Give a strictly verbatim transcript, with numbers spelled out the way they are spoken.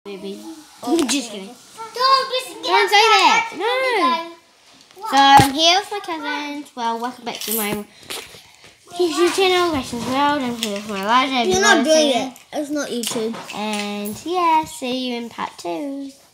Baby. I'm just kidding. Don't, Don't say that. No. So I'm here with my cousins. Well, welcome back to my YouTube channel, Rations World. I'm here with my Elijah. You're not doing it. It's not YouTube. And yeah, see you in part two.